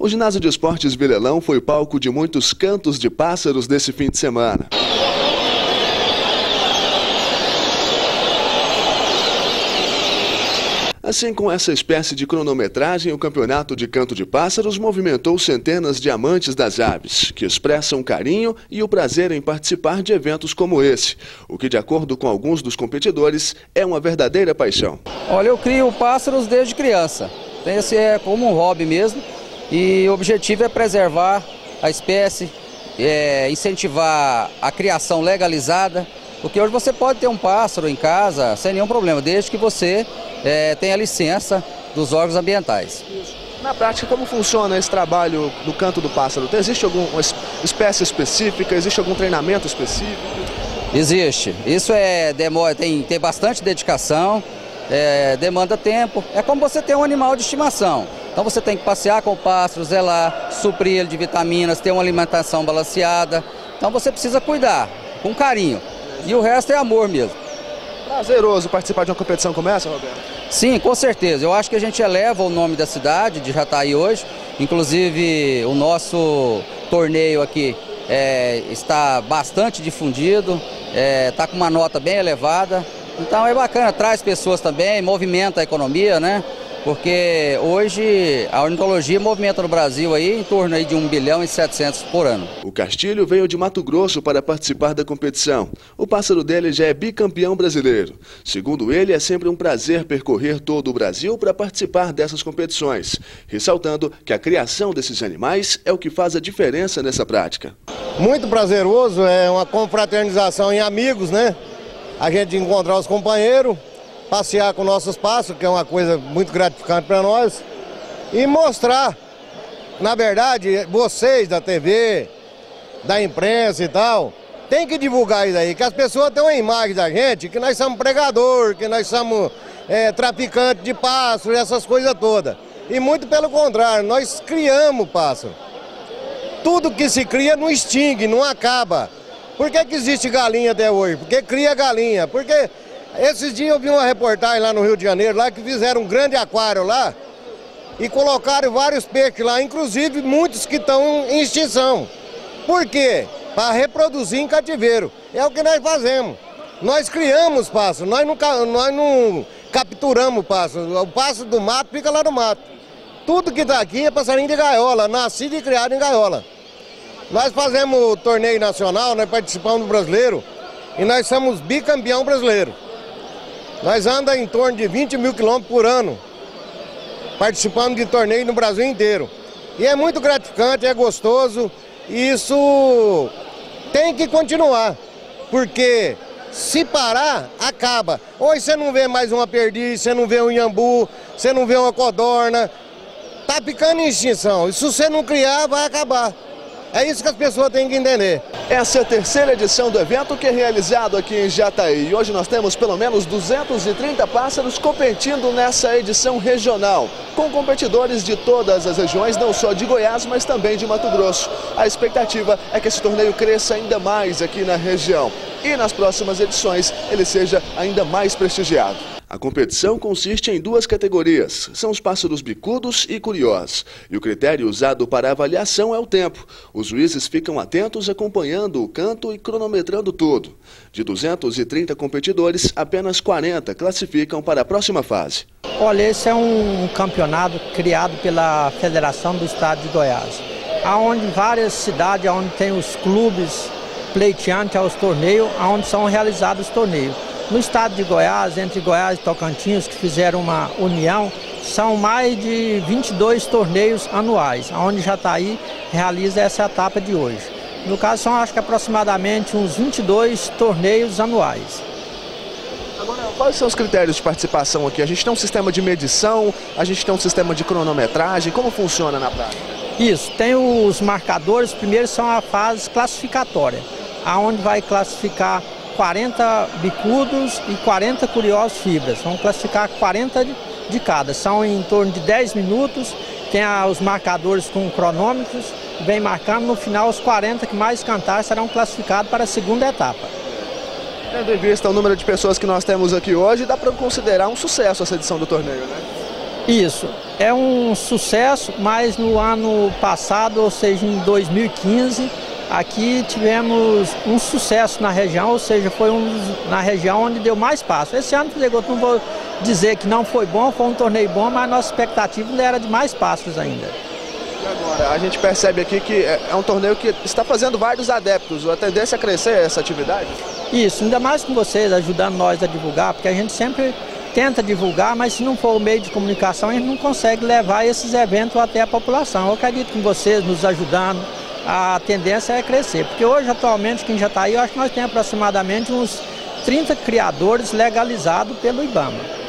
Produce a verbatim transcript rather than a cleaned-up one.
O Ginásio de Esportes Vilelão foi palco de muitos cantos de pássaros desse fim de semana. Assim, com essa espécie de cronometragem, o Campeonato de Canto de Pássaros movimentou centenas de amantes das aves, que expressam carinho e o prazer em participar de eventos como esse, o que, de acordo com alguns dos competidores, é uma verdadeira paixão. Olha, eu crio pássaros desde criança. Esse é como um hobby mesmo, e o objetivo é preservar a espécie, é, incentivar a criação legalizada, porque hoje você pode ter um pássaro em casa sem nenhum problema, desde que você é, tenha licença dos órgãos ambientais. Na prática, como funciona esse trabalho do canto do pássaro? Existe alguma espécie específica? Existe algum treinamento específico? Existe. Isso é, demora, tem, tem bastante dedicação, é, demanda tempo. É como você ter um animal de estimação. Então você tem que passear com o pássaro, zelar, suprir ele de vitaminas, ter uma alimentação balanceada. Então você precisa cuidar, com carinho. E o resto é amor mesmo. Prazeroso participar de uma competição como essa, Roberto? Sim, com certeza. Eu acho que a gente eleva o nome da cidade, de Jataí hoje. Inclusive o nosso torneio aqui é, está bastante difundido, está é, com uma nota bem elevada. Então é bacana, traz pessoas também, movimenta a economia, né? Porque hoje a ornitologia movimenta no Brasil aí em torno aí de um bilhão e setecentos por ano. O Castilho veio de Mato Grosso para participar da competição. O pássaro dele já é bicampeão brasileiro. Segundo ele, é sempre um prazer percorrer todo o Brasil para participar dessas competições, ressaltando que a criação desses animais é o que faz a diferença nessa prática. Muito prazeroso, é uma confraternização em amigos, né? A gente encontrar os companheiros, passear com nossos pássaros, que é uma coisa muito gratificante para nós, e mostrar, na verdade, vocês da T V, da imprensa e tal, tem que divulgar isso aí, que as pessoas têm uma imagem da gente, que nós somos pregador, que nós somos é, traficante de pássaros, essas coisas todas. E muito pelo contrário, nós criamos pássaro. Tudo que se cria não extingue, não acaba. Por que que existe galinha até hoje? Porque cria galinha, porque... Esses dias eu vi uma reportagem lá no Rio de Janeiro, lá que fizeram um grande aquário lá e colocaram vários peixes lá, inclusive muitos que estão em extinção. Por quê? Para reproduzir em cativeiro. É o que nós fazemos. Nós criamos pássaros, nós não, nós não capturamos pássaros. O pássaro do mato fica lá no mato. Tudo que está aqui é passarinho de gaiola, nascido e criado em gaiola. Nós fazemos o torneio nacional, nós participamos do brasileiro e nós somos bicampeão brasileiro. Nós andamos em torno de vinte mil quilômetros por ano, participando de torneio no Brasil inteiro. E é muito gratificante, é gostoso, e isso tem que continuar, porque se parar, acaba. Hoje você não vê mais uma perdiz, você não vê um iambu, você não vê uma codorna, tá ficando em extinção. E se você não criar, vai acabar. É isso que as pessoas têm que entender. Essa é a terceira edição do evento, que é realizado aqui em Jataí. E hoje nós temos pelo menos duzentos e trinta pássaros competindo nessa edição regional, com competidores de todas as regiões, não só de Goiás, mas também de Mato Grosso. A expectativa é que esse torneio cresça ainda mais aqui na região e nas próximas edições ele seja ainda mais prestigiado. A competição consiste em duas categorias, são os pássaros bicudos e curiosos. E o critério usado para avaliação é o tempo. Os juízes ficam atentos acompanhando o canto e cronometrando tudo. De duzentos e trinta competidores, apenas quarenta classificam para a próxima fase. Olha, esse é um campeonato criado pela Federação do Estado de Goiás, onde várias cidades, onde tem os clubes pleiteantes aos torneios, onde são realizados os torneios. No estado de Goiás, entre Goiás e Tocantins, que fizeram uma união, são mais de vinte e dois torneios anuais, onde Jataí realiza essa etapa de hoje. No caso, são acho que aproximadamente uns vinte e dois torneios anuais. Agora, quais são os critérios de participação aqui? A gente tem um sistema de medição, a gente tem um sistema de cronometragem, como funciona na prática? Isso, tem os marcadores, primeiro são a fase classificatória, aonde vai classificar quarenta bicudos e quarenta curiosos fibras. Vamos classificar quarenta de, de cada. São em torno de dez minutos. Tem a, os marcadores com cronômetros. Vem marcando. No final, os quarenta que mais cantar serão classificados para a segunda etapa. Tendo em vista o número de pessoas que nós temos aqui hoje, dá para considerar um sucesso essa edição do torneio, né? Isso, é um sucesso, mas no ano passado, ou seja, em dois mil e quinze, aqui tivemos um sucesso na região, ou seja, foi um, na região onde deu mais passos. Esse ano, não vou dizer que não foi bom, foi um torneio bom, mas a nossa expectativa era de mais passos ainda. E agora, a gente percebe aqui que é um torneio que está fazendo vários adeptos, a tendência é crescer essa atividade? Isso, ainda mais com vocês ajudando nós a divulgar, porque a gente sempre tenta divulgar, mas se não for o meio de comunicação, a gente não consegue levar esses eventos até a população. Eu acredito que vocês nos ajudando, a tendência é crescer, porque hoje, atualmente, quem já está aí, eu acho que nós temos aproximadamente uns trinta criadores legalizados pelo IBAMA.